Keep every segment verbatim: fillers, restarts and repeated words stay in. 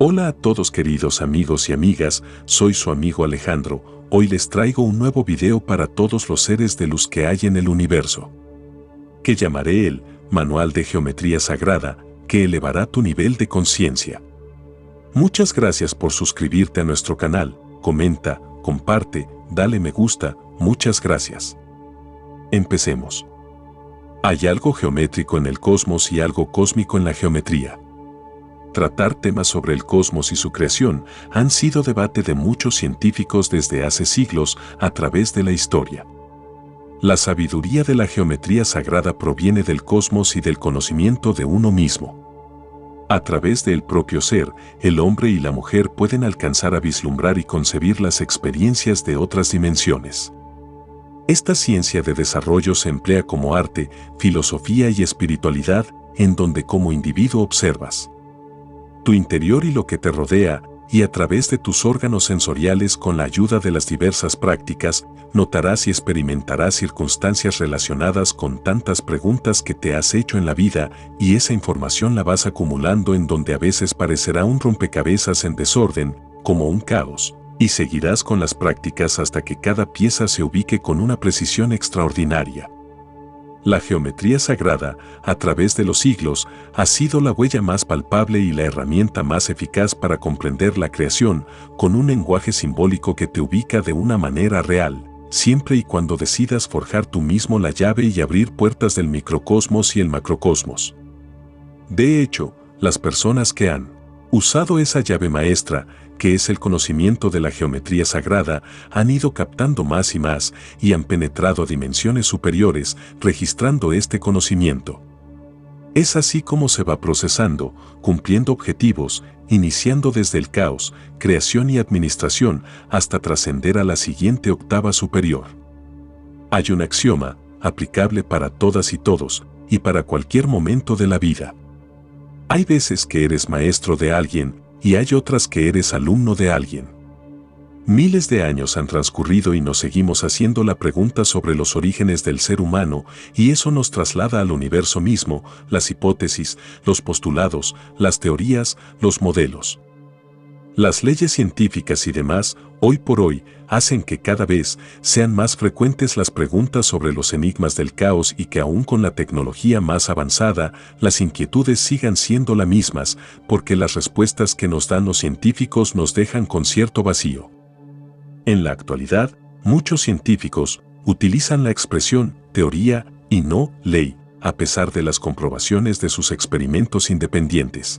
Hola a todos queridos amigos y amigas, soy su amigo Alejandro. Hoy les traigo un nuevo video para todos los seres de luz que hay en el universo, que llamaré el Manual de Geometría Sagrada, que elevará tu nivel de conciencia. Muchas gracias por suscribirte a nuestro canal, comenta, comparte, dale me gusta, muchas gracias. Empecemos. Hay algo geométrico en el cosmos y algo cósmico en la geometría. Tratar temas sobre el cosmos y su creación han sido debate de muchos científicos desde hace siglos a través de la historia. La sabiduría de la geometría sagrada proviene del cosmos y del conocimiento de uno mismo. A través del propio ser, el hombre y la mujer pueden alcanzar a vislumbrar y concebir las experiencias de otras dimensiones. Esta ciencia de desarrollo se emplea como arte, filosofía y espiritualidad, en donde como individuo observas tu interior y lo que te rodea, y a través de tus órganos sensoriales con la ayuda de las diversas prácticas, notarás y experimentarás circunstancias relacionadas con tantas preguntas que te has hecho en la vida, y esa información la vas acumulando en donde a veces parecerá un rompecabezas en desorden, como un caos, y seguirás con las prácticas hasta que cada pieza se ubique con una precisión extraordinaria. La geometría sagrada, a través de los siglos, ha sido la huella más palpable y la herramienta más eficaz para comprender la creación, con un lenguaje simbólico que te ubica de una manera real, siempre y cuando decidas forjar tú mismo la llave y abrir puertas del microcosmos y el macrocosmos. De hecho, las personas que han usado esa llave maestra, que es el conocimiento de la geometría sagrada, han ido captando más y más y han penetrado a dimensiones superiores, registrando este conocimiento. Es así como se va procesando, cumpliendo objetivos, iniciando desde el caos, creación y administración, hasta trascender a la siguiente octava superior. Hay un axioma, aplicable para todas y todos, y para cualquier momento de la vida. Hay veces que eres maestro de alguien, y hay otras que eres alumno de alguien. Miles de años han transcurrido y nos seguimos haciendo la pregunta sobre los orígenes del ser humano, y eso nos traslada al universo mismo, las hipótesis, los postulados, las teorías, los modelos. Las leyes científicas y demás, hoy por hoy, hacen que cada vez sean más frecuentes las preguntas sobre los enigmas del caos y que aún con la tecnología más avanzada, las inquietudes sigan siendo las mismas, porque las respuestas que nos dan los científicos nos dejan con cierto vacío. En la actualidad, muchos científicos utilizan la expresión teoría y no ley, a pesar de las comprobaciones de sus experimentos independientes.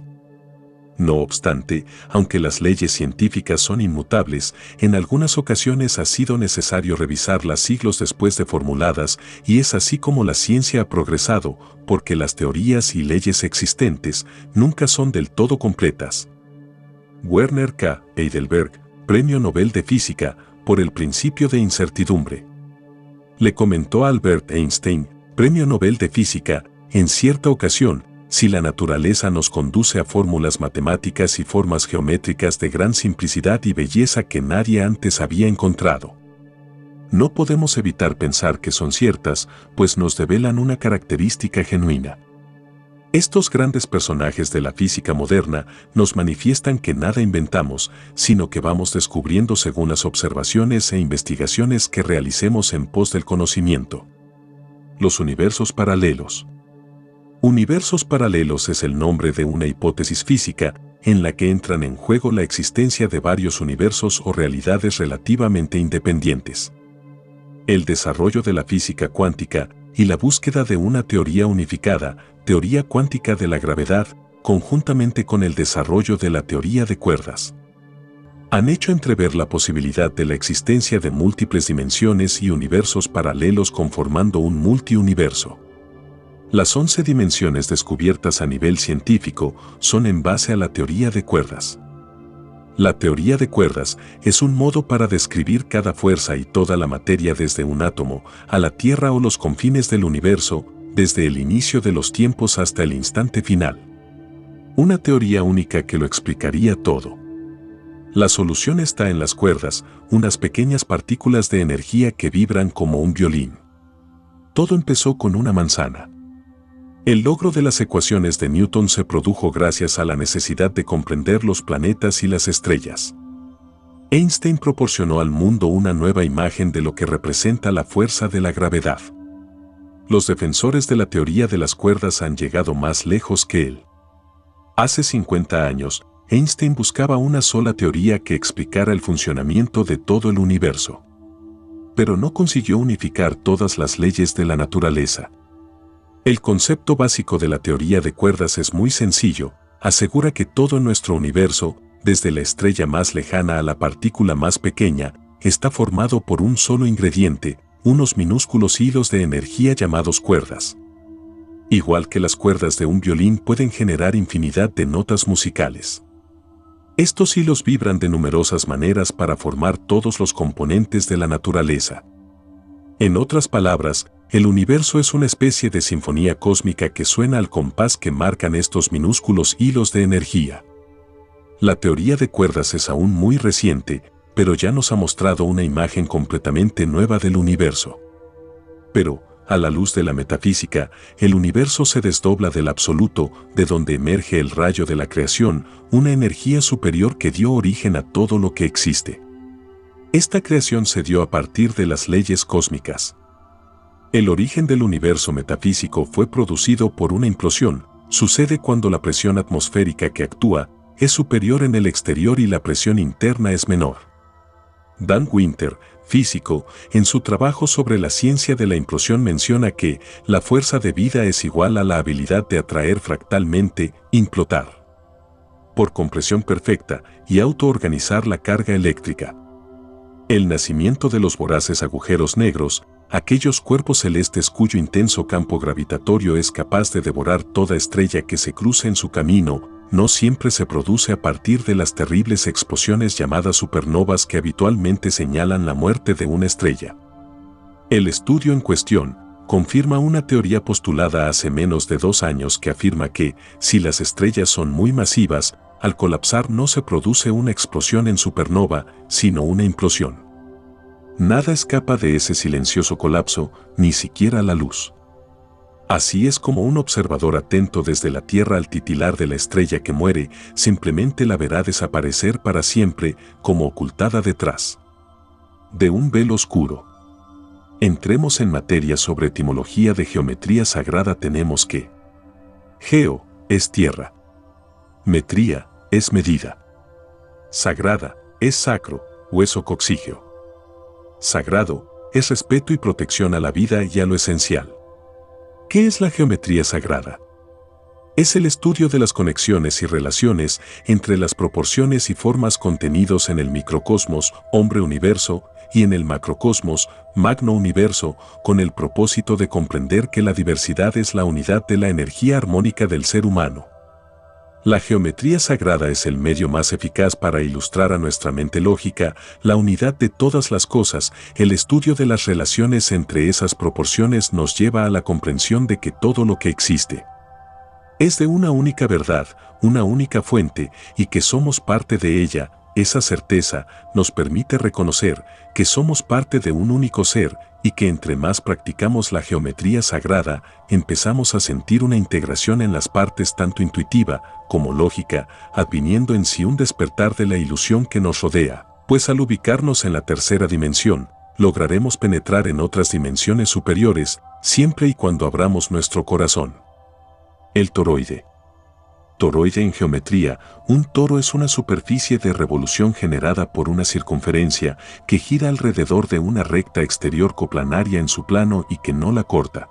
No obstante, aunque las leyes científicas son inmutables, en algunas ocasiones ha sido necesario revisarlas siglos después de formuladas, y es así como la ciencia ha progresado, porque las teorías y leyes existentes nunca son del todo completas. Werner K. Heidelberg, Premio Nobel de Física, por el principio de incertidumbre. Le comentó a Albert Einstein, Premio Nobel de Física, en cierta ocasión, si la naturaleza nos conduce a fórmulas matemáticas y formas geométricas de gran simplicidad y belleza que nadie antes había encontrado, no podemos evitar pensar que son ciertas, pues nos develan una característica genuina. Estos grandes personajes de la física moderna nos manifiestan que nada inventamos, sino que vamos descubriendo según las observaciones e investigaciones que realicemos en pos del conocimiento. Los universos paralelos. Universos paralelos es el nombre de una hipótesis física en la que entran en juego la existencia de varios universos o realidades relativamente independientes. El desarrollo de la física cuántica y la búsqueda de una teoría unificada, teoría cuántica de la gravedad, conjuntamente con el desarrollo de la teoría de cuerdas, han hecho entrever la posibilidad de la existencia de múltiples dimensiones y universos paralelos conformando un multiuniverso. Las once dimensiones descubiertas a nivel científico son en base a la teoría de cuerdas. La teoría de cuerdas es un modo para describir cada fuerza y toda la materia desde un átomo a la Tierra o los confines del universo, desde el inicio de los tiempos hasta el instante final. Una teoría única que lo explicaría todo. La solución está en las cuerdas, unas pequeñas partículas de energía que vibran como un violín. Todo empezó con una manzana. El logro de las ecuaciones de Newton se produjo gracias a la necesidad de comprender los planetas y las estrellas. Einstein proporcionó al mundo una nueva imagen de lo que representa la fuerza de la gravedad. Los defensores de la teoría de las cuerdas han llegado más lejos que él. Hace cincuenta años, Einstein buscaba una sola teoría que explicara el funcionamiento de todo el universo. Pero no consiguió unificar todas las leyes de la naturaleza. El concepto básico de la teoría de cuerdas es muy sencillo, asegura que todo nuestro universo, desde la estrella más lejana a la partícula más pequeña, está formado por un solo ingrediente, unos minúsculos hilos de energía llamados cuerdas. Igual que las cuerdas de un violín pueden generar infinidad de notas musicales. Estos hilos vibran de numerosas maneras para formar todos los componentes de la naturaleza. En otras palabras, el universo es una especie de sinfonía cósmica que suena al compás que marcan estos minúsculos hilos de energía. La teoría de cuerdas es aún muy reciente, pero ya nos ha mostrado una imagen completamente nueva del universo. Pero, a la luz de la metafísica, el universo se desdobla del absoluto, de donde emerge el rayo de la creación, una energía superior que dio origen a todo lo que existe. Esta creación se dio a partir de las leyes cósmicas. El origen del universo metafísico fue producido por una implosión. Sucede cuando la presión atmosférica que actúa es superior en el exterior y la presión interna es menor. Dan Winter, físico, en su trabajo sobre la ciencia de la implosión menciona que la fuerza de vida es igual a la habilidad de atraer fractalmente, implotar, por compresión perfecta y autoorganizar la carga eléctrica. El nacimiento de los voraces agujeros negros, aquellos cuerpos celestes cuyo intenso campo gravitatorio es capaz de devorar toda estrella que se cruce en su camino, no siempre se produce a partir de las terribles explosiones llamadas supernovas que habitualmente señalan la muerte de una estrella. El estudio en cuestión confirma una teoría postulada hace menos de dos años que afirma que, si las estrellas son muy masivas, al colapsar no se produce una explosión en supernova, sino una implosión. Nada escapa de ese silencioso colapso, ni siquiera la luz. Así es como un observador atento desde la Tierra al titilar de la estrella que muere, simplemente la verá desaparecer para siempre, como ocultada detrás de un velo oscuro. Entremos en materia sobre etimología de geometría sagrada. Tenemos que geo es tierra, metría es medida, sagrada es sacro, hueso coxígeo. Sagrado es respeto y protección a la vida y a lo esencial. ¿Qué es la geometría sagrada? Es el estudio de las conexiones y relaciones entre las proporciones y formas contenidos en el microcosmos, hombre-universo, y en el macrocosmos, magno-universo, con el propósito de comprender que la diversidad es la unidad de la energía armónica del ser humano. La geometría sagrada es el medio más eficaz para ilustrar a nuestra mente lógica la unidad de todas las cosas. El estudio de las relaciones entre esas proporciones nos lleva a la comprensión de que todo lo que existe es de una única verdad, una única fuente, y que somos parte de ella. Esa certeza nos permite reconocer que somos parte de un único ser, y que entre más practicamos la geometría sagrada, empezamos a sentir una integración en las partes tanto intuitiva como lógica, adviniendo en sí un despertar de la ilusión que nos rodea, pues al ubicarnos en la tercera dimensión, lograremos penetrar en otras dimensiones superiores, siempre y cuando abramos nuestro corazón. El toroide. Toroide en geometría. Un toro es una superficie de revolución generada por una circunferencia que gira alrededor de una recta exterior coplanaria en su plano y que no la corta.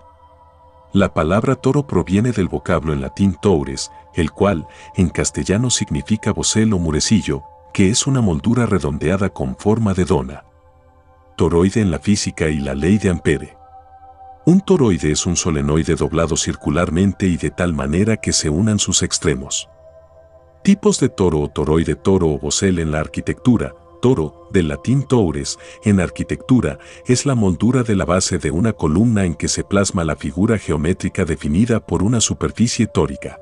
La palabra toro proviene del vocablo en latín toures, el cual en castellano significa bocel o murecillo, que es una moldura redondeada con forma de dona. Toroide en la física y la ley de Ampere. Un toroide es un solenoide doblado circularmente y de tal manera que se unan sus extremos. Tipos de toro o toroide. Toro o bocel en la arquitectura. Toro, del latín toures, en arquitectura, es la moldura de la base de una columna en que se plasma la figura geométrica definida por una superficie tórica.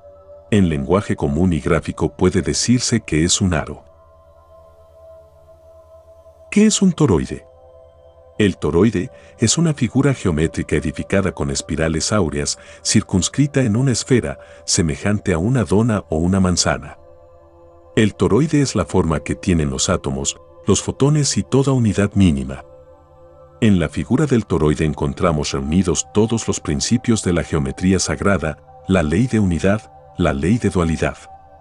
En lenguaje común y gráfico puede decirse que es un aro. ¿Qué es un toroide? El toroide es una figura geométrica edificada con espirales áureas, circunscrita en una esfera, semejante a una dona o una manzana. El toroide es la forma que tienen los átomos, los fotones y toda unidad mínima. En la figura del toroide encontramos reunidos todos los principios de la geometría sagrada, la ley de unidad, la ley de dualidad.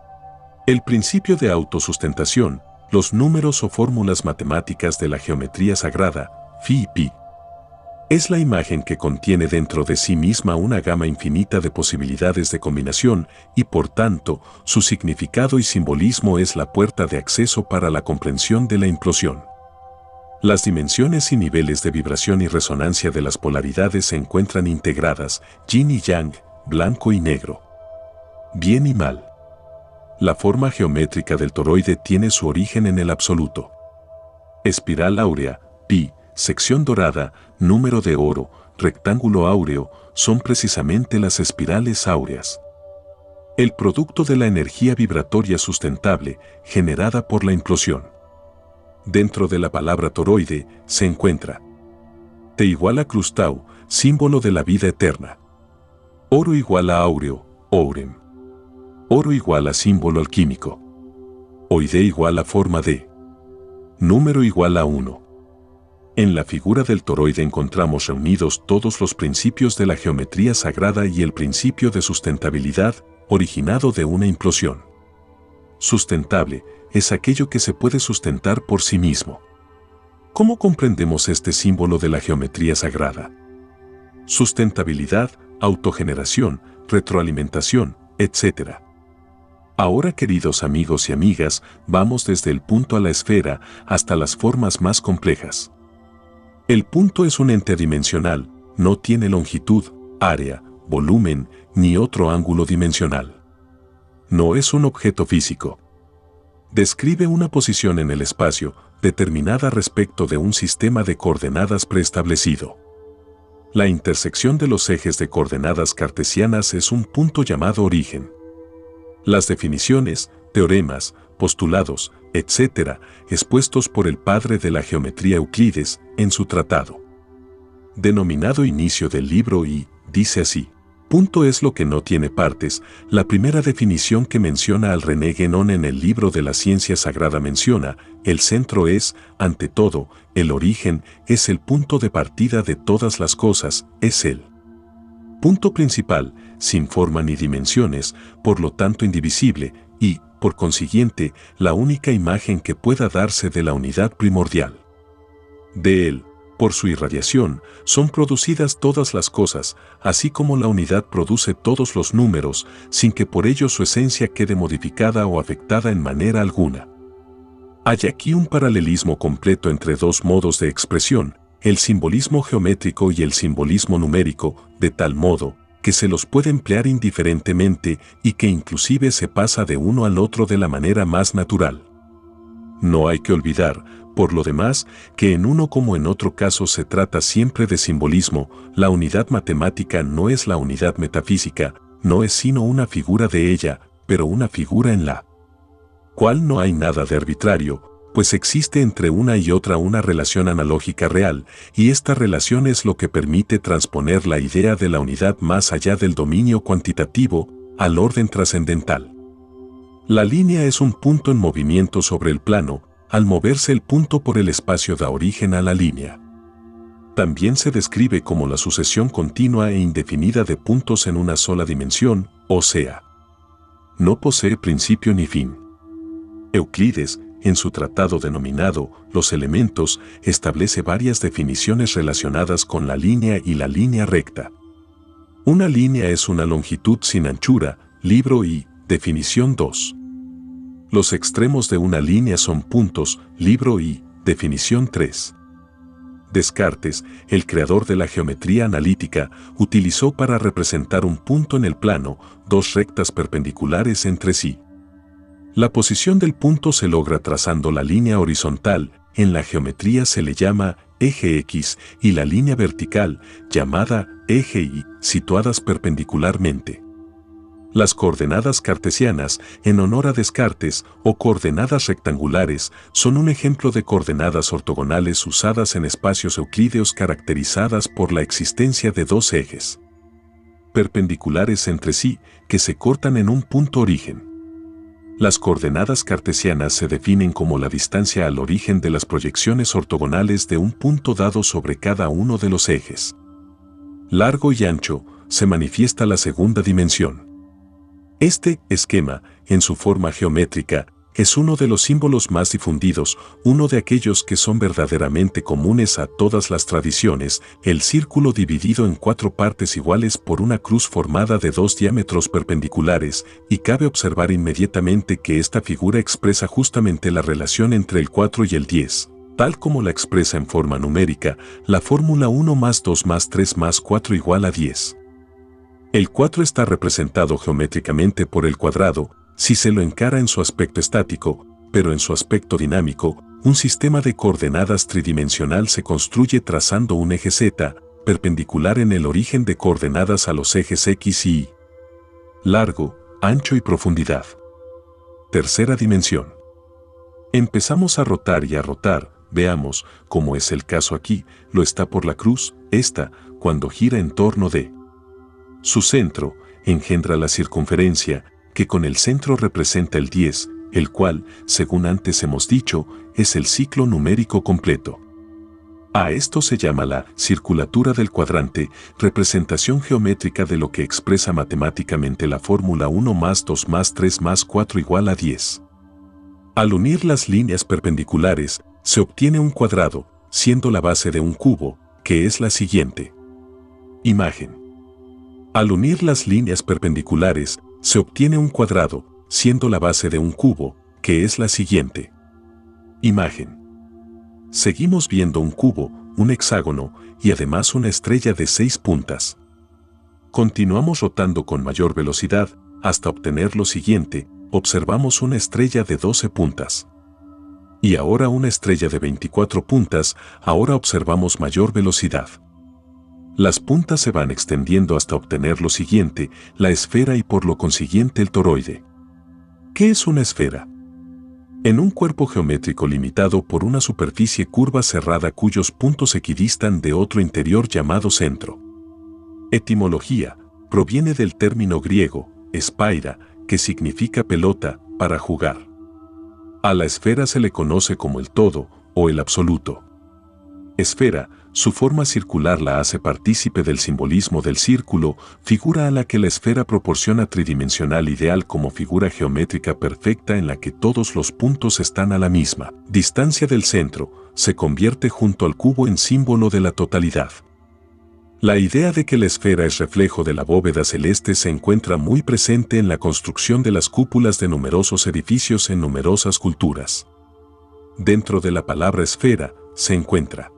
El principio de autosustentación, los números o fórmulas matemáticas de la geometría sagrada, Phi y Pi. Es la imagen que contiene dentro de sí misma una gama infinita de posibilidades de combinación y por tanto, su significado y simbolismo es la puerta de acceso para la comprensión de la implosión. Las dimensiones y niveles de vibración y resonancia de las polaridades se encuentran integradas, yin y yang, blanco y negro, bien y mal. La forma geométrica del toroide tiene su origen en el absoluto. Espiral áurea, pi, sección dorada, número de oro, rectángulo áureo, son precisamente las espirales áureas. El producto de la energía vibratoria sustentable generada por la implosión. Dentro de la palabra toroide se encuentra Te igual a crustau, símbolo de la vida eterna. Oro igual a áureo, ourem. Oro igual a símbolo alquímico. Oide igual a forma de. Número igual a uno. En la figura del toroide encontramos reunidos todos los principios de la geometría sagrada y el principio de sustentabilidad, originado de una implosión. Sustentable es aquello que se puede sustentar por sí mismo. ¿Cómo comprendemos este símbolo de la geometría sagrada? Sustentabilidad, autogeneración, retroalimentación, etcétera. Ahora, queridos amigos y amigas, vamos desde el punto a la esfera hasta las formas más complejas. El punto es un ente dimensional, no tiene longitud, área, volumen, ni otro ángulo dimensional. No es un objeto físico. Describe una posición en el espacio, determinada respecto de un sistema de coordenadas preestablecido. La intersección de los ejes de coordenadas cartesianas es un punto llamado origen. Las definiciones, teoremas, postulados, etcétera, expuestos por el padre de la geometría Euclides en su tratado, denominado inicio del libro y, dice así, punto es lo que no tiene partes, la primera definición que menciona al René Guénon en el libro de la ciencia sagrada menciona, el centro es, ante todo, el origen, es el punto de partida de todas las cosas, es el punto principal, sin forma ni dimensiones, por lo tanto indivisible, y, por consiguiente, la única imagen que pueda darse de la unidad primordial. De él, por su irradiación, son producidas todas las cosas, así como la unidad produce todos los números, sin que por ello su esencia quede modificada o afectada en manera alguna. Hay aquí un paralelismo completo entre dos modos de expresión, el simbolismo geométrico y el simbolismo numérico, de tal modo que se los puede emplear indiferentemente y que inclusive se pasa de uno al otro de la manera más natural. No hay que olvidar, por lo demás, que en uno como en otro caso se trata siempre de simbolismo, la unidad matemática no es la unidad metafísica, no es sino una figura de ella, pero una figura en la cual no hay nada de arbitrario, pues existe entre una y otra una relación analógica real, y esta relación es lo que permite transponer la idea de la unidad más allá del dominio cuantitativo, al orden trascendental. La línea es un punto en movimiento sobre el plano, al moverse el punto por el espacio da origen a la línea. También se describe como la sucesión continua e indefinida de puntos en una sola dimensión, o sea, no posee principio ni fin. Euclides, en su tratado denominado Los elementos, establece varias definiciones relacionadas con la línea y la línea recta. Una línea es una longitud sin anchura, libro y, definición dos. Los extremos de una línea son puntos, libro y, definición tres. Descartes, el creador de la geometría analítica, utilizó para representar un punto en el plano, dos rectas perpendiculares entre sí. La posición del punto se logra trazando la línea horizontal, en la geometría se le llama eje X, y la línea vertical, llamada eje Y, situadas perpendicularmente. Las coordenadas cartesianas, en honor a Descartes, o coordenadas rectangulares, son un ejemplo de coordenadas ortogonales usadas en espacios euclídeos caracterizadas por la existencia de dos ejes perpendiculares entre sí que se cortan en un punto origen. Las coordenadas cartesianas se definen como la distancia al origen de las proyecciones ortogonales de un punto dado sobre cada uno de los ejes. Largo y ancho, se manifiesta la segunda dimensión. Este esquema, en su forma geométrica, es uno de los símbolos más difundidos, uno de aquellos que son verdaderamente comunes a todas las tradiciones, el círculo dividido en cuatro partes iguales por una cruz formada de dos diámetros perpendiculares, y cabe observar inmediatamente que esta figura expresa justamente la relación entre el cuatro y el diez, tal como la expresa en forma numérica, la fórmula uno más dos más tres más cuatro igual a diez. El cuatro está representado geométricamente por el cuadrado, si se lo encara en su aspecto estático, pero en su aspecto dinámico, un sistema de coordenadas tridimensional se construye trazando un eje Z, perpendicular en el origen de coordenadas a los ejes X y Y. Largo, ancho y profundidad. Tercera dimensión. Empezamos a rotar y a rotar, veamos, como es el caso aquí, lo está por la cruz, esta, cuando gira en torno de su centro, engendra la circunferencia, que con el centro representa el diez, el cual, según antes hemos dicho, es el ciclo numérico completo. A esto se llama la circulatura del cuadrante, representación geométrica de lo que expresa matemáticamente la fórmula uno más dos más tres más cuatro igual a diez. Al unir las líneas perpendiculares, se obtiene un cuadrado, siendo la base de un cubo, que es la siguiente. Imagen. Al unir las líneas perpendiculares, se obtiene un cuadrado, siendo la base de un cubo, que es la siguiente. Imagen. Seguimos viendo un cubo, un hexágono, y además una estrella de seis puntas. Continuamos rotando con mayor velocidad, hasta obtener lo siguiente, observamos una estrella de doce puntas. Y ahora una estrella de veinticuatro puntas, ahora observamos mayor velocidad. Las puntas se van extendiendo hasta obtener lo siguiente, la esfera y por lo consiguiente el toroide. ¿Qué es una esfera? En un cuerpo geométrico limitado por una superficie curva cerrada cuyos puntos equidistan de otro interior llamado centro. Etimología, proviene del término griego, espaira, que significa pelota, para jugar. A la esfera se le conoce como el todo, o el absoluto. Esfera, su forma circular la hace partícipe del simbolismo del círculo, figura a la que la esfera proporciona tridimensional ideal como figura geométrica perfecta en la que todos los puntos están a la misma distancia del centro, se convierte junto al cubo en símbolo de la totalidad. La idea de que la esfera es reflejo de la bóveda celeste se encuentra muy presente en la construcción de las cúpulas de numerosos edificios en numerosas culturas. Dentro de la palabra esfera, se encuentra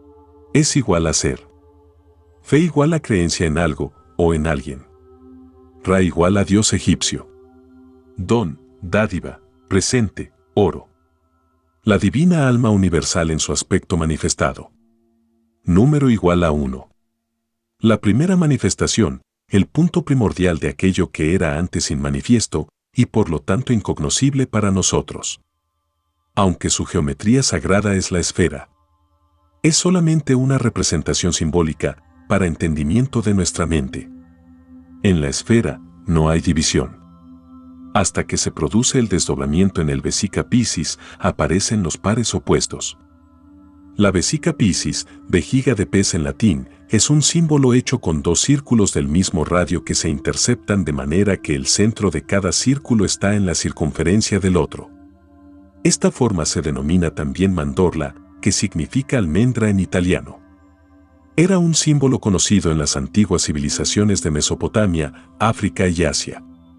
es igual a ser. Fe igual a creencia en algo, o en alguien. Ra igual a Dios egipcio. Don, dádiva, presente, oro. La divina alma universal en su aspecto manifestado. Número igual a uno. La primera manifestación, el punto primordial de aquello que era antes inmanifiesto, y por lo tanto incognoscible para nosotros. Aunque su geometría sagrada es la esfera. Es solamente una representación simbólica, para entendimiento de nuestra mente. En la esfera, no hay división. Hasta que se produce el desdoblamiento en el vesica Piscis, aparecen los pares opuestos. La vesica Piscis, vejiga de pez en latín, es un símbolo hecho con dos círculos del mismo radio que se interceptan de manera que el centro de cada círculo está en la circunferencia del otro. Esta forma se denomina también mandorla, que significa almendra en italiano. Era un símbolo conocido en las antiguas civilizaciones de Mesopotamia, África y Asia.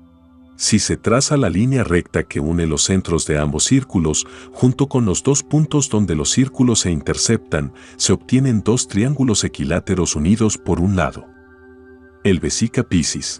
Si se traza la línea recta que une los centros de ambos círculos, junto con los dos puntos donde los círculos se interceptan, se obtienen dos triángulos equiláteros unidos por un lado. El vesica Piscis.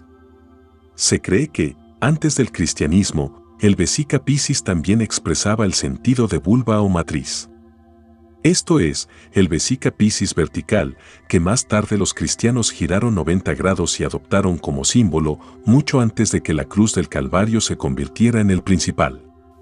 Se cree que, antes del cristianismo, el vesica Piscis también expresaba el sentido de vulva o matriz. Esto es, el Vesica Piscis vertical, que más tarde los cristianos giraron noventa grados y adoptaron como símbolo mucho antes de que la cruz del Calvario se convirtiera en el principal.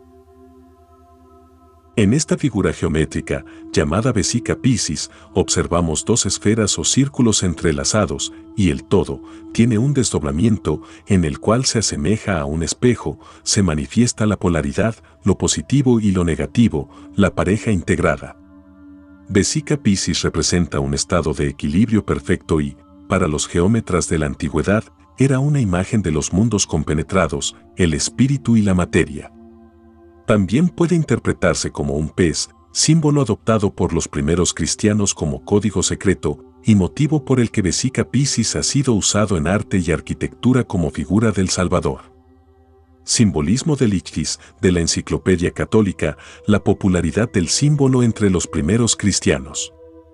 En esta figura geométrica, llamada Vesica Piscis, observamos dos esferas o círculos entrelazados, y el todo tiene un desdoblamiento en el cual se asemeja a un espejo, se manifiesta la polaridad, lo positivo y lo negativo, la pareja integrada. Vesica Piscis representa un estado de equilibrio perfecto y, para los geómetras de la antigüedad, era una imagen de los mundos compenetrados, el espíritu y la materia. También puede interpretarse como un pez, símbolo adoptado por los primeros cristianos como código secreto y motivo por el que Vesica Piscis ha sido usado en arte y arquitectura como figura del Salvador. Simbolismo del Ichthys, de la Enciclopedia Católica, la popularidad del símbolo entre los primeros cristianos.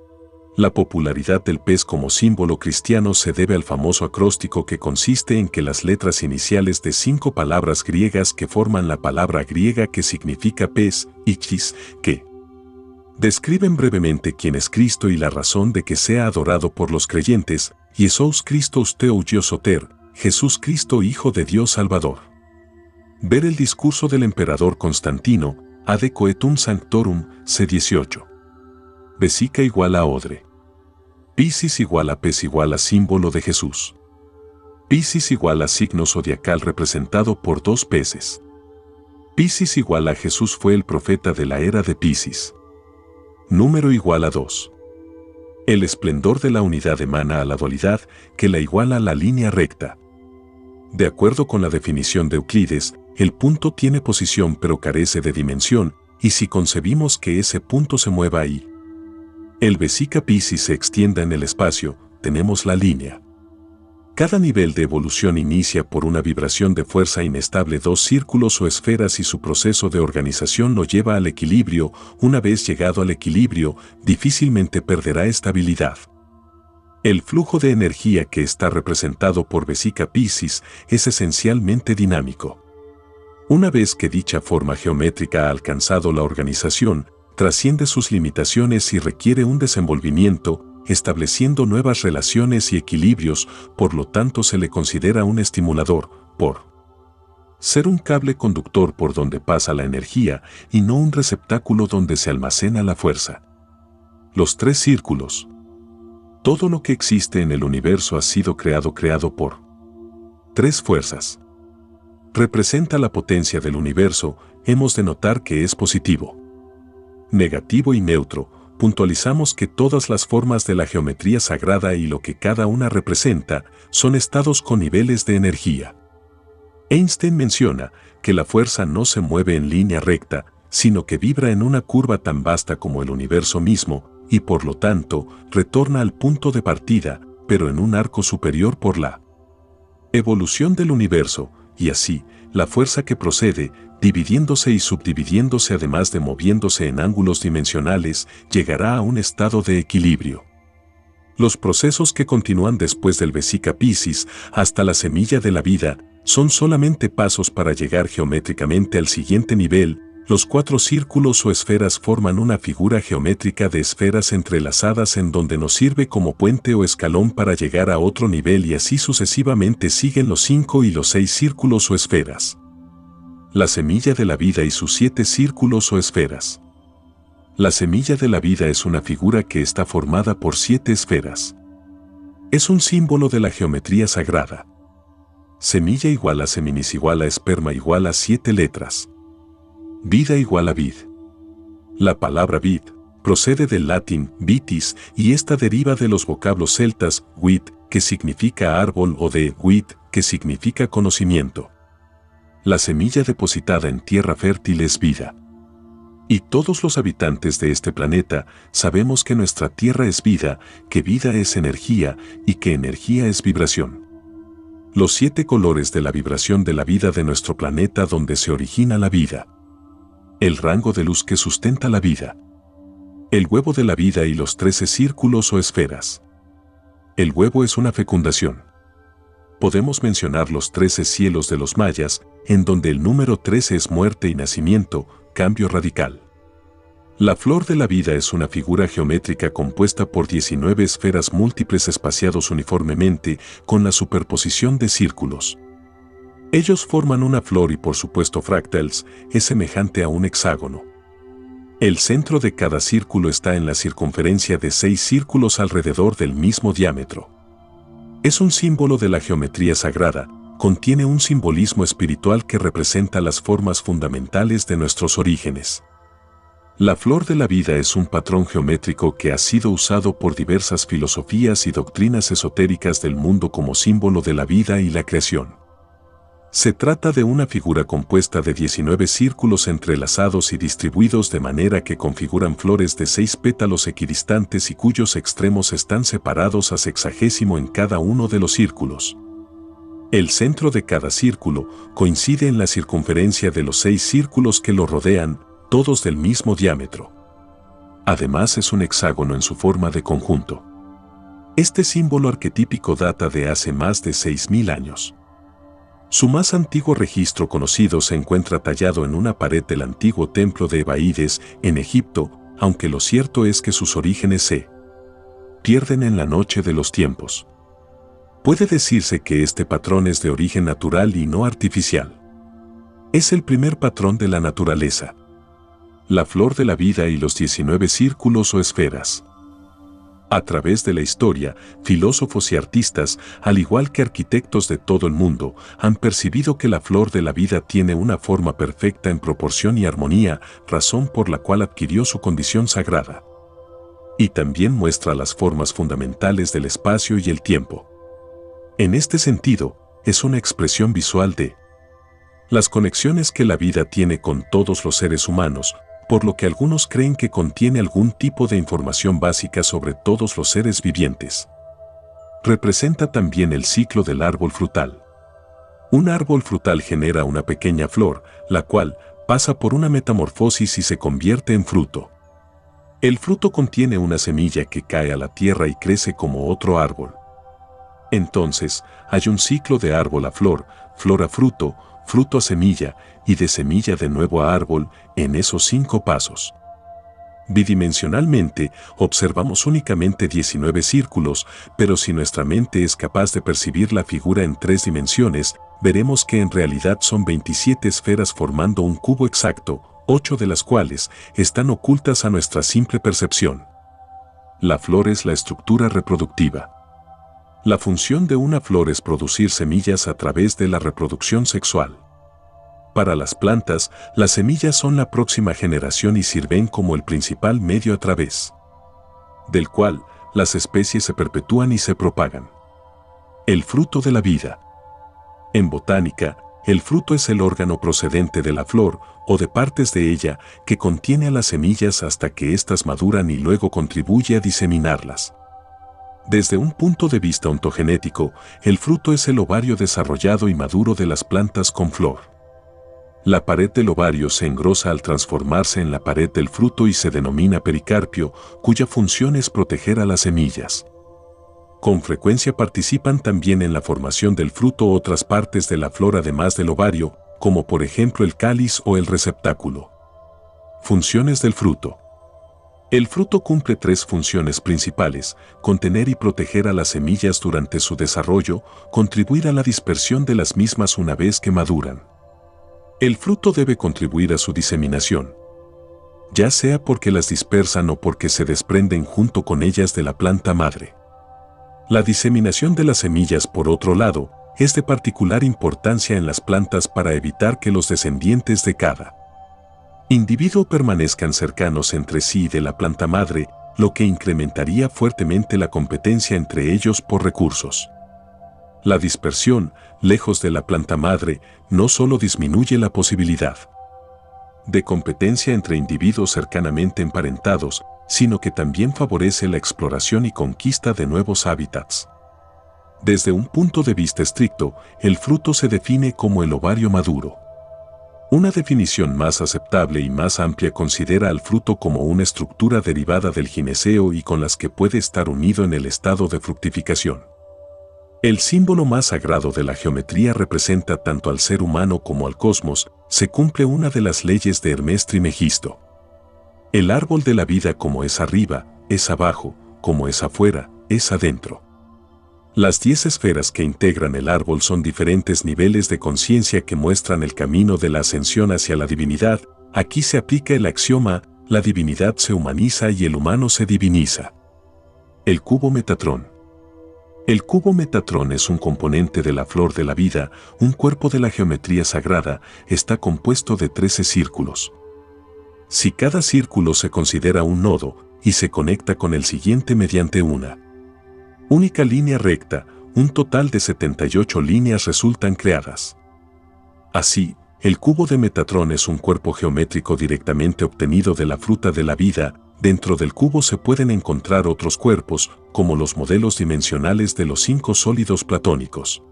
La popularidad del pez como símbolo cristiano se debe al famoso acróstico que consiste en que las letras iniciales de cinco palabras griegas que forman la palabra griega que significa pez, Ichthys, que describen brevemente quién es Cristo y la razón de que sea adorado por los creyentes, Jesús Christos Theou Soter, Jesús Cristo Hijo de Dios Salvador. Ver el discurso del emperador Constantino, Ad Coetum Sanctorum, C dieciocho. Vesica igual a odre. Piscis igual a pez igual a símbolo de Jesús. Piscis igual a signo zodiacal representado por dos peces. Piscis igual a Jesús fue el profeta de la era de Piscis. Número igual a dos. El esplendor de la unidad emana a la dualidad que la iguala a la línea recta. De acuerdo con la definición de Euclides, el punto tiene posición pero carece de dimensión, y si concebimos que ese punto se mueva ahí, el Vesica Piscis se extienda en el espacio, tenemos la línea. Cada nivel de evolución inicia por una vibración de fuerza inestable, dos círculos o esferas, y su proceso de organización lo lleva al equilibrio. Una vez llegado al equilibrio, difícilmente perderá estabilidad. El flujo de energía que está representado por Vesica Piscis es esencialmente dinámico. Una vez que dicha forma geométrica ha alcanzado la organización, trasciende sus limitaciones y requiere un desenvolvimiento, estableciendo nuevas relaciones y equilibrios, por lo tanto se le considera un estimulador, por ser un cable conductor por donde pasa la energía y no un receptáculo donde se almacena la fuerza. Los tres círculos. Todo lo que existe en el universo ha sido creado creado por tres fuerzas. Representa la potencia del universo, hemos de notar que es positivo, negativo y neutro. Puntualizamos que todas las formas de la geometría sagrada y lo que cada una representa son estados con niveles de energía. Einstein menciona que la fuerza no se mueve en línea recta, sino que vibra en una curva tan vasta como el universo mismo, y por lo tanto retorna al punto de partida, pero en un arco superior por la evolución del universo, y así, la fuerza que procede, dividiéndose y subdividiéndose además de moviéndose en ángulos dimensionales, llegará a un estado de equilibrio. Los procesos que continúan después del Vesica Piscis hasta la semilla de la vida son solamente pasos para llegar geométricamente al siguiente nivel. Los cuatro círculos o esferas forman una figura geométrica de esferas entrelazadas en donde nos sirve como puente o escalón para llegar a otro nivel, y así sucesivamente siguen los cinco y los seis círculos o esferas. La semilla de la vida y sus siete círculos o esferas. La semilla de la vida es una figura que está formada por siete esferas. Es un símbolo de la geometría sagrada. Semilla igual a seminis igual a esperma igual a siete letras. Vida igual a vid. La palabra vid procede del latín vitis y esta deriva de los vocablos celtas wit, que significa árbol, o de wit, que significa conocimiento. La semilla depositada en tierra fértil es vida. Y todos los habitantes de este planeta sabemos que nuestra tierra es vida, que vida es energía y que energía es vibración. Los siete colores de la vibración de la vida de nuestro planeta donde se origina la vida. El rango de luz que sustenta la vida. El huevo de la vida y los trece círculos o esferas. El huevo es una fecundación. Podemos mencionar los trece cielos de los mayas, en donde el número trece es muerte y nacimiento, cambio radical. La flor de la vida es una figura geométrica compuesta por diecinueve esferas múltiples espaciados uniformemente con la superposición de círculos. Ellos forman una flor y por supuesto fractals es semejante a un hexágono. El centro de cada círculo está en la circunferencia de seis círculos alrededor del mismo diámetro. Es un símbolo de la geometría sagrada, contiene un simbolismo espiritual que representa las formas fundamentales de nuestros orígenes. La flor de la vida es un patrón geométrico que ha sido usado por diversas filosofías y doctrinas esotéricas del mundo como símbolo de la vida y la creación. Se trata de una figura compuesta de diecinueve círculos entrelazados y distribuidos de manera que configuran flores de seis pétalos equidistantes y cuyos extremos están separados a sexagésimo en cada uno de los círculos. El centro de cada círculo coincide en la circunferencia de los seis círculos que lo rodean, todos del mismo diámetro. Además es un hexágono en su forma de conjunto. Este símbolo arquetípico data de hace más de seis mil años. Su más antiguo registro conocido se encuentra tallado en una pared del antiguo templo de Ebaides, en Egipto, aunque lo cierto es que sus orígenes se pierden en la noche de los tiempos. Puede decirse que este patrón es de origen natural y no artificial. Es el primer patrón de la naturaleza. La flor de la vida y los diecinueve círculos o esferas. A través de la historia, filósofos y artistas, al igual que arquitectos de todo el mundo, han percibido que la flor de la vida tiene una forma perfecta en proporción y armonía, razón por la cual adquirió su condición sagrada. Y también muestra las formas fundamentales del espacio y el tiempo. En este sentido, es una expresión visual de las conexiones que la vida tiene con todos los seres humanos, por lo que algunos creen que contiene algún tipo de información básica sobre todos los seres vivientes. Representa también el ciclo del árbol frutal. Un árbol frutal genera una pequeña flor, la cual pasa por una metamorfosis y se convierte en fruto. El fruto contiene una semilla que cae a la tierra y crece como otro árbol. Entonces, hay un ciclo de árbol a flor, flor a fruto, fruto a semilla, y de semilla de nuevo a árbol, en esos cinco pasos. Bidimensionalmente, observamos únicamente diecinueve círculos, pero si nuestra mente es capaz de percibir la figura en tres dimensiones, veremos que en realidad son veintisiete esferas formando un cubo exacto, ocho de las cuales están ocultas a nuestra simple percepción. La flor es la estructura reproductiva. La función de una flor es producir semillas a través de la reproducción sexual. Para las plantas, las semillas son la próxima generación y sirven como el principal medio a través del cual las especies se perpetúan y se propagan. El fruto de la vida. En botánica, el fruto es el órgano procedente de la flor o de partes de ella que contiene a las semillas hasta que éstas maduran y luego contribuye a diseminarlas. Desde un punto de vista ontogenético, el fruto es el ovario desarrollado y maduro de las plantas con flor. La pared del ovario se engrosa al transformarse en la pared del fruto y se denomina pericarpio, cuya función es proteger a las semillas. Con frecuencia participan también en la formación del fruto otras partes de la flor además del ovario, como por ejemplo el cáliz o el receptáculo. Funciones del fruto. El fruto cumple tres funciones principales: contener y proteger a las semillas durante su desarrollo, contribuir a la dispersión de las mismas una vez que maduran. El fruto debe contribuir a su diseminación, ya sea porque las dispersan o porque se desprenden junto con ellas de la planta madre. La diseminación de las semillas, por otro lado, es de particular importancia en las plantas para evitar que los descendientes de cada individuo permanezcan cercanos entre sí y de la planta madre, lo que incrementaría fuertemente la competencia entre ellos por recursos. La dispersión, lejos de la planta madre, no solo disminuye la posibilidad de competencia entre individuos cercanamente emparentados, sino que también favorece la exploración y conquista de nuevos hábitats. Desde un punto de vista estricto, el fruto se define como el ovario maduro. Una definición más aceptable y más amplia considera al fruto como una estructura derivada del gineceo y con las que puede estar unido en el estado de fructificación. El símbolo más sagrado de la geometría representa tanto al ser humano como al cosmos. Se cumple una de las leyes de Hermes Trismegisto. El árbol de la vida como es arriba, es abajo, como es afuera, es adentro. Las diez esferas que integran el árbol son diferentes niveles de conciencia que muestran el camino de la ascensión hacia la divinidad. Aquí se aplica el axioma, la divinidad se humaniza y el humano se diviniza. El cubo Metatrón. El cubo Metatrón es un componente de la flor de la vida, un cuerpo de la geometría sagrada, está compuesto de trece círculos. Si cada círculo se considera un nodo y se conecta con el siguiente mediante una única línea recta, un total de setenta y ocho líneas resultan creadas. Así, el cubo de Metatrón es un cuerpo geométrico directamente obtenido de la fruta de la vida. Dentro del cubo se pueden encontrar otros cuerpos, como los modelos dimensionales de los cinco sólidos platónicos.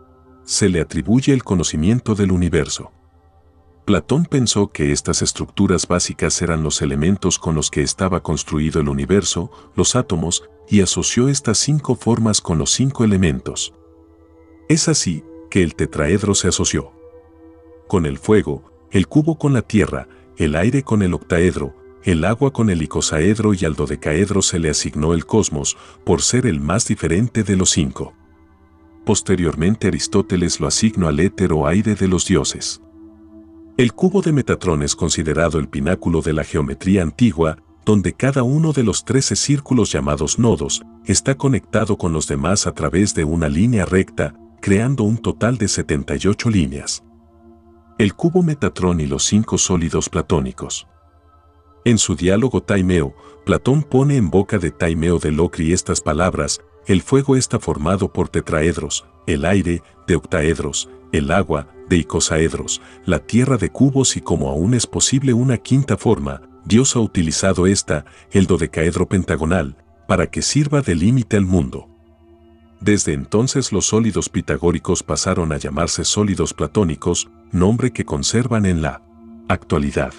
Se le atribuye el conocimiento del universo. Platón pensó que estas estructuras básicas eran los elementos con los que estaba construido el universo, los átomos, y asoció estas cinco formas con los cinco elementos. Es así que el tetraedro se asoció con el fuego, el cubo con la tierra, el aire con el octaedro, el agua con el icosaedro y al dodecaedro se le asignó el cosmos por ser el más diferente de los cinco. Posteriormente Aristóteles lo asignó al éter o aire de los dioses. El cubo de Metatrón es considerado el pináculo de la geometría antigua, donde cada uno de los trece círculos llamados nodos está conectado con los demás a través de una línea recta, creando un total de setenta y ocho líneas. El cubo Metatrón y los cinco sólidos platónicos. En su diálogo Taimeo, Platón pone en boca de Taimeo de Locri estas palabras: el fuego está formado por tetraedros, el aire de octaedros, el agua de icosaedros, la tierra de cubos y como aún es posible una quinta forma, Dios ha utilizado esta, el dodecaedro pentagonal, para que sirva de límite al mundo. Desde entonces los sólidos pitagóricos pasaron a llamarse sólidos platónicos, nombre que conservan en la actualidad.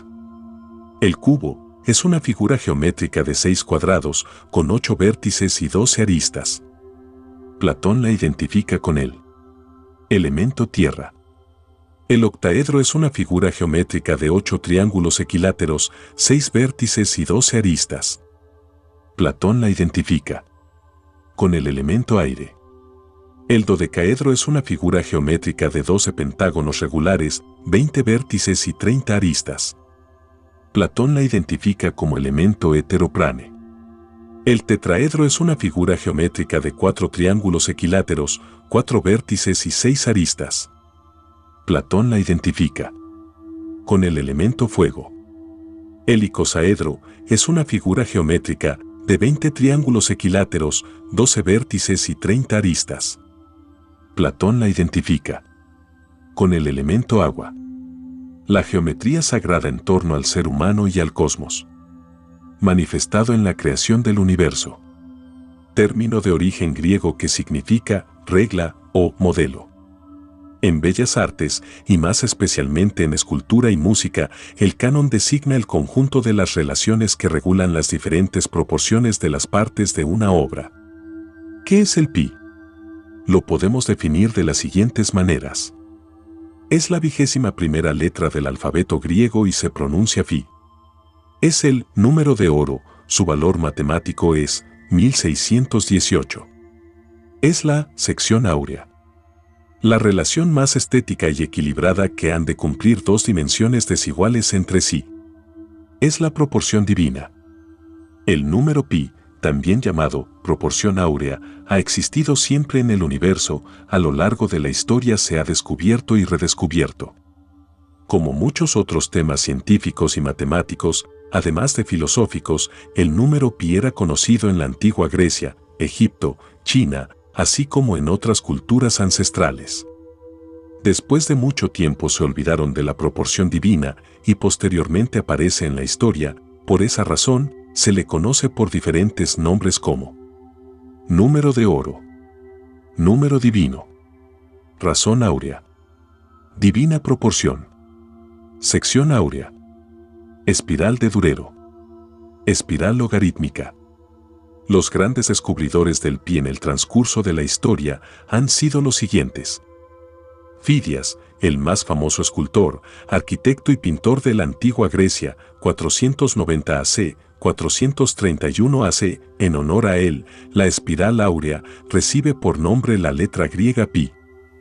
El cubo es una figura geométrica de seis cuadrados, con ocho vértices y doce aristas. Platón la identifica con el elemento tierra. El octaedro es una figura geométrica de ocho triángulos equiláteros, seis vértices y doce aristas. Platón la identifica con el elemento aire. El dodecaedro es una figura geométrica de doce pentágonos regulares, veinte vértices y treinta aristas. Platón la identifica como elemento heteroprane. El tetraedro es una figura geométrica de cuatro triángulos equiláteros, cuatro vértices y seis aristas. Platón la identifica con el elemento fuego. El icosaedro es una figura geométrica de veinte triángulos equiláteros, doce vértices y treinta aristas. Platón la identifica con el elemento agua. La geometría sagrada en torno al ser humano y al cosmos, manifestado en la creación del universo. Término de origen griego que significa regla o modelo. En bellas artes, y más especialmente en escultura y música, el canon designa el conjunto de las relaciones que regulan las diferentes proporciones de las partes de una obra. ¿Qué es el pi? Lo podemos definir de las siguientes maneras. Es la vigésima primera letra del alfabeto griego y se pronuncia fi. Es el número de oro, su valor matemático es mil seiscientos dieciocho. Es la sección áurea. La relación más estética y equilibrada que han de cumplir dos dimensiones desiguales entre sí. Es la proporción divina. El número pi, también llamado proporción áurea, ha existido siempre en el universo, a lo largo de la historia se ha descubierto y redescubierto. Como muchos otros temas científicos y matemáticos, además de filosóficos, el número pi era conocido en la antigua Grecia, Egipto, China, así como en otras culturas ancestrales. Después de mucho tiempo se olvidaron de la proporción divina y posteriormente aparece en la historia, por esa razón, se le conoce por diferentes nombres como número de oro, número divino, razón áurea, divina proporción, sección áurea, espiral de Durero, espiral logarítmica. Los grandes descubridores del pi en el transcurso de la historia han sido los siguientes: Fidias, el más famoso escultor, arquitecto y pintor de la antigua Grecia, cuatrocientos noventa A C, cuatrocientos treinta y uno A C, en honor a él, la espiral áurea recibe por nombre la letra griega pi.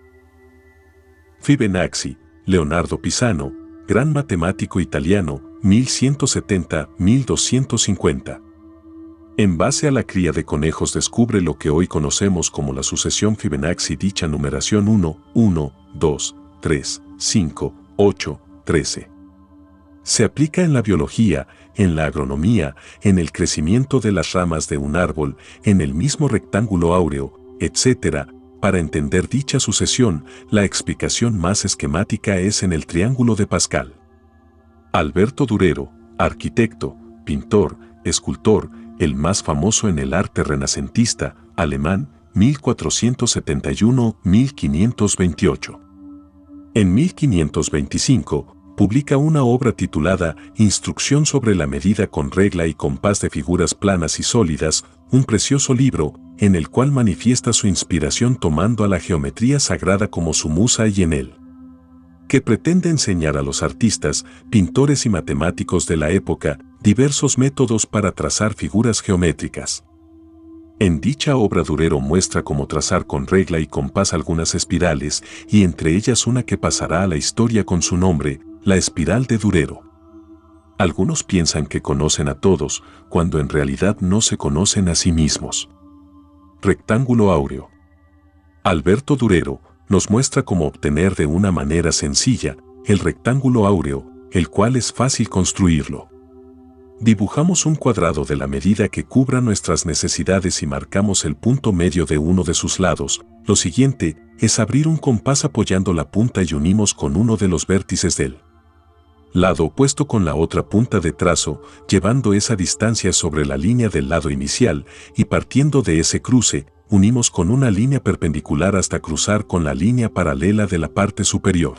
Fibonacci, Leonardo Pisano, gran matemático italiano, mil ciento setenta a mil doscientos cincuenta. En base a la cría de conejos descubre lo que hoy conocemos como la sucesión Fibonacci. Dicha numeración uno, uno, dos, tres, cinco, ocho, trece. Se aplica en la biología, en la agronomía, en el crecimiento de las ramas de un árbol, en el mismo rectángulo áureo, etcétera. Para entender dicha sucesión, la explicación más esquemática es en el triángulo de Pascal. Alberto Durero, arquitecto, pintor, escultor, el más famoso en el arte renacentista, alemán, mil cuatrocientos setenta y uno a mil quinientos veintiocho. En mil quinientos veinticinco, publica una obra titulada Instrucción sobre la medida con regla y compás de figuras planas y sólidas, un precioso libro, en el cual manifiesta su inspiración tomando a la geometría sagrada como su musa y en él, que pretende enseñar a los artistas, pintores y matemáticos de la época diversos métodos para trazar figuras geométricas. En dicha obra Durero muestra cómo trazar con regla y compás algunas espirales, y entre ellas una que pasará a la historia con su nombre, la espiral de Durero. Algunos piensan que conocen a todos, cuando en realidad no se conocen a sí mismos. Rectángulo áureo. Alberto Durero nos muestra cómo obtener de una manera sencilla el rectángulo áureo, el cual es fácil construirlo. Dibujamos un cuadrado de la medida que cubra nuestras necesidades y marcamos el punto medio de uno de sus lados. Lo siguiente es abrir un compás apoyando la punta y unimos con uno de los vértices del lado opuesto con la otra punta de trazo, llevando esa distancia sobre la línea del lado inicial y partiendo de ese cruce, unimos con una línea perpendicular hasta cruzar con la línea paralela de la parte superior.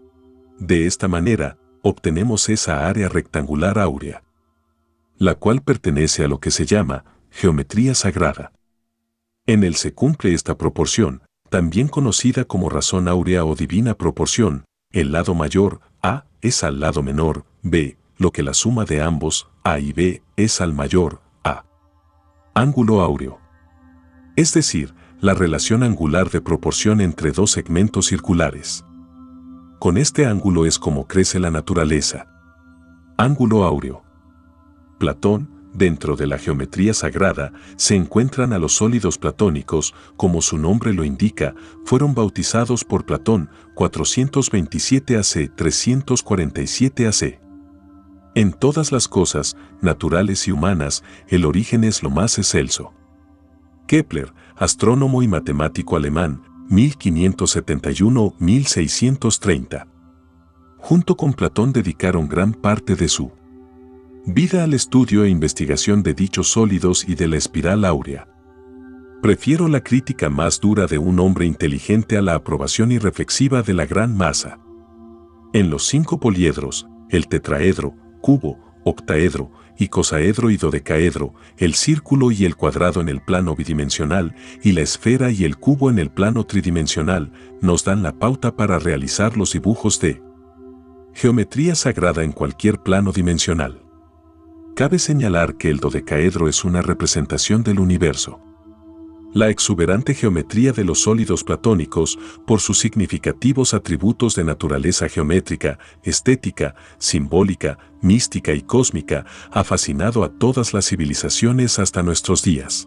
De esta manera, obtenemos esa área rectangular áurea, la cual pertenece a lo que se llama geometría sagrada. En él se cumple esta proporción, también conocida como razón áurea o divina proporción. El lado mayor, A, es al lado menor, B, lo que la suma de ambos, A y B, es al mayor, A. Ángulo áureo. Es decir, la relación angular de proporción entre dos segmentos circulares. Con este ángulo es como crece la naturaleza. Ángulo áureo. Platón, dentro de la geometría sagrada, se encuentran a los sólidos platónicos, como su nombre lo indica, fueron bautizados por Platón, cuatrocientos veintisiete A C, trescientos cuarenta y siete A C. En todas las cosas, naturales y humanas, el origen es lo más excelso. Kepler, astrónomo y matemático alemán, mil quinientos setenta y uno a mil seiscientos treinta. Junto con Platón dedicaron gran parte de su vida al estudio e investigación de dichos sólidos y de la espiral áurea. Prefiero la crítica más dura de un hombre inteligente a la aprobación irreflexiva de la gran masa. En los cinco poliedros, el tetraedro, cubo, octaedro, icosaedro y dodecaedro, el círculo y el cuadrado en el plano bidimensional y la esfera y el cubo en el plano tridimensional, nos dan la pauta para realizar los dibujos de geometría sagrada en cualquier plano dimensional. Cabe señalar que el dodecaedro es una representación del universo. La exuberante geometría de los sólidos platónicos, por sus significativos atributos de naturaleza geométrica, estética, simbólica, mística y cósmica, ha fascinado a todas las civilizaciones hasta nuestros días.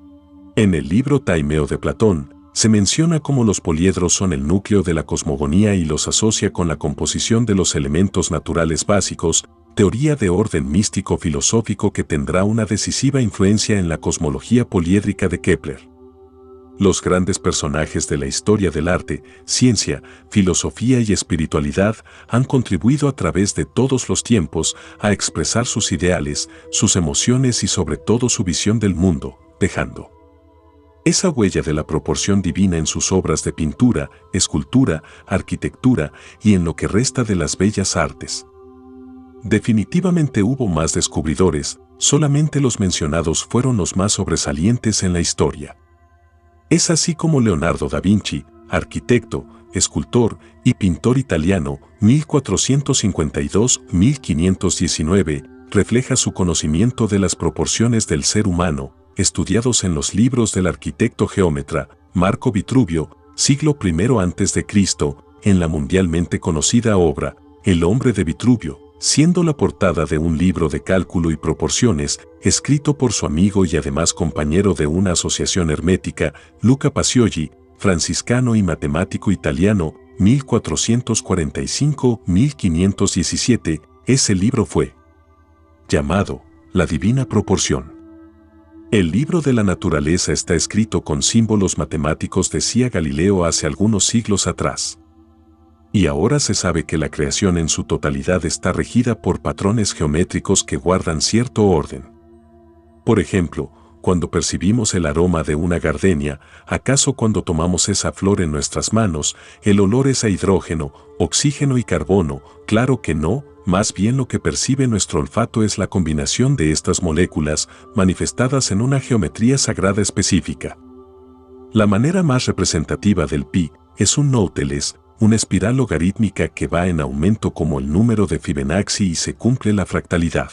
En el libro Taimeo de Platón, se menciona cómo los poliedros son el núcleo de la cosmogonía y los asocia con la composición de los elementos naturales básicos, teoría de orden místico-filosófico que tendrá una decisiva influencia en la cosmología poliédrica de Kepler. Los grandes personajes de la historia del arte, ciencia, filosofía y espiritualidad han contribuido a través de todos los tiempos a expresar sus ideales, sus emociones y sobre todo su visión del mundo, dejando esa huella de la proporción divina en sus obras de pintura, escultura, arquitectura y en lo que resta de las bellas artes. Definitivamente hubo más descubridores, solamente los mencionados fueron los más sobresalientes en la historia. Es así como Leonardo da Vinci, arquitecto, escultor y pintor italiano, mil cuatrocientos cincuenta y dos a mil quinientos diecinueve, refleja su conocimiento de las proporciones del ser humano, estudiados en los libros del arquitecto geómetra Marco Vitruvio, siglo primero antes de Cristo, en la mundialmente conocida obra El hombre de Vitruvio, siendo la portada de un libro de cálculo y proporciones, escrito por su amigo y además compañero de una asociación hermética, Luca Pacioli, franciscano y matemático italiano, mil cuatrocientos cuarenta y cinco a mil quinientos diecisiete, ese libro fue llamado La Divina Proporción. El libro de la naturaleza está escrito con símbolos matemáticos, decía Galileo hace algunos siglos atrás. Y ahora se sabe que la creación en su totalidad está regida por patrones geométricos que guardan cierto orden. Por ejemplo, cuando percibimos el aroma de una gardenia, ¿acaso cuando tomamos esa flor en nuestras manos, el olor es a hidrógeno, oxígeno y carbono? Claro que no, más bien lo que percibe nuestro olfato es la combinación de estas moléculas manifestadas en una geometría sagrada específica. La manera más representativa del pi es un nóuteles, una espiral logarítmica que va en aumento como el número de Fibonacci y se cumple la fractalidad.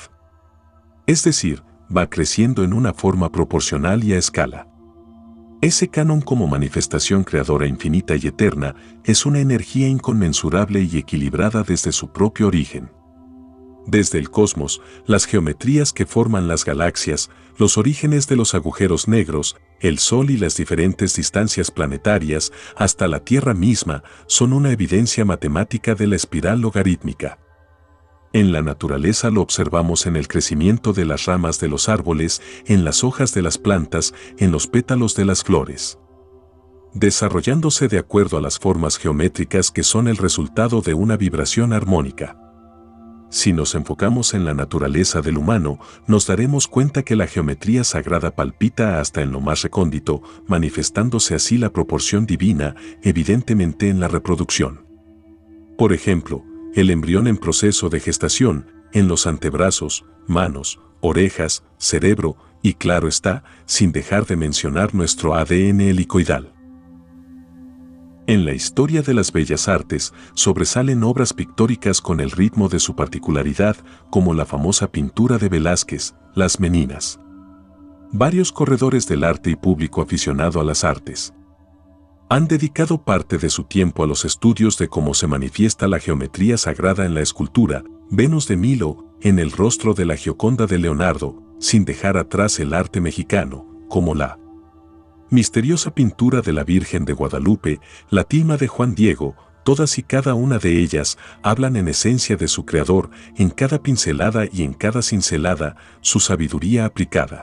Es decir, va creciendo en una forma proporcional y a escala. Ese canon como manifestación creadora infinita y eterna es una energía inconmensurable y equilibrada desde su propio origen. Desde el cosmos, las geometrías que forman las galaxias, los orígenes de los agujeros negros, el Sol y las diferentes distancias planetarias, hasta la Tierra misma, son una evidencia matemática de la espiral logarítmica. En la naturaleza lo observamos en el crecimiento de las ramas de los árboles, en las hojas de las plantas, en los pétalos de las flores, desarrollándose de acuerdo a las formas geométricas que son el resultado de una vibración armónica. Si nos enfocamos en la naturaleza del humano, nos daremos cuenta que la geometría sagrada palpita hasta en lo más recóndito, manifestándose así la proporción divina, evidentemente en la reproducción. Por ejemplo, el embrión en proceso de gestación, en los antebrazos, manos, orejas, cerebro y, claro está, sin dejar de mencionar nuestro A D N helicoidal. En la historia de las bellas artes sobresalen obras pictóricas con el ritmo de su particularidad, como la famosa pintura de Velázquez, Las Meninas. Varios corredores del arte y público aficionado a las artes han dedicado parte de su tiempo a los estudios de cómo se manifiesta la geometría sagrada en la escultura, Venus de Milo, en el rostro de la Gioconda de Leonardo, sin dejar atrás el arte mexicano, como la misteriosa pintura de la Virgen de Guadalupe, la tilma de Juan Diego. Todas y cada una de ellas hablan en esencia de su creador, en cada pincelada y en cada cincelada, su sabiduría aplicada.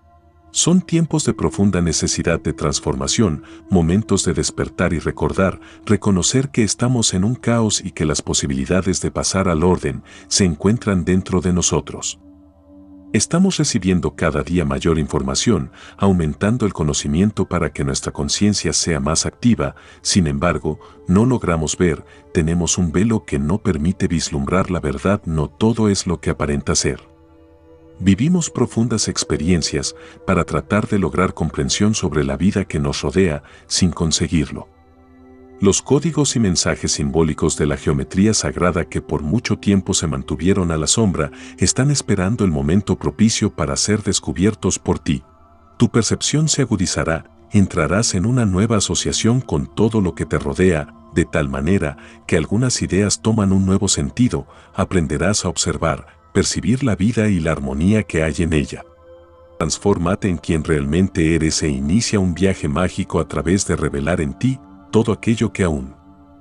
Son tiempos de profunda necesidad de transformación, momentos de despertar y recordar, reconocer que estamos en un caos y que las posibilidades de pasar al orden se encuentran dentro de nosotros. Estamos recibiendo cada día mayor información, aumentando el conocimiento para que nuestra conciencia sea más activa. Sin embargo, no logramos ver, tenemos un velo que no permite vislumbrar la verdad. No todo es lo que aparenta ser. Vivimos profundas experiencias para tratar de lograr comprensión sobre la vida que nos rodea, sin conseguirlo. Los códigos y mensajes simbólicos de la geometría sagrada que por mucho tiempo se mantuvieron a la sombra, están esperando el momento propicio para ser descubiertos por ti. Tu percepción se agudizará, entrarás en una nueva asociación con todo lo que te rodea, de tal manera que algunas ideas toman un nuevo sentido, aprenderás a observar, percibir la vida y la armonía que hay en ella. Transfórmate en quien realmente eres e inicia un viaje mágico a través de revelar en ti todo aquello que aún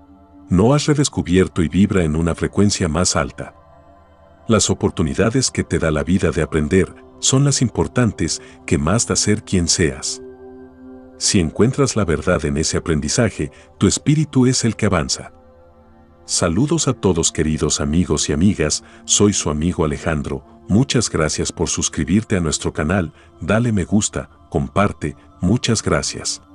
no has redescubierto y vibra en una frecuencia más alta. Las oportunidades que te da la vida de aprender son las importantes, que más da ser quien seas. Si encuentras la verdad en ese aprendizaje, tu espíritu es el que avanza. Saludos a todos queridos amigos y amigas, soy su amigo Alejandro, muchas gracias por suscribirte a nuestro canal, dale me gusta, comparte, muchas gracias.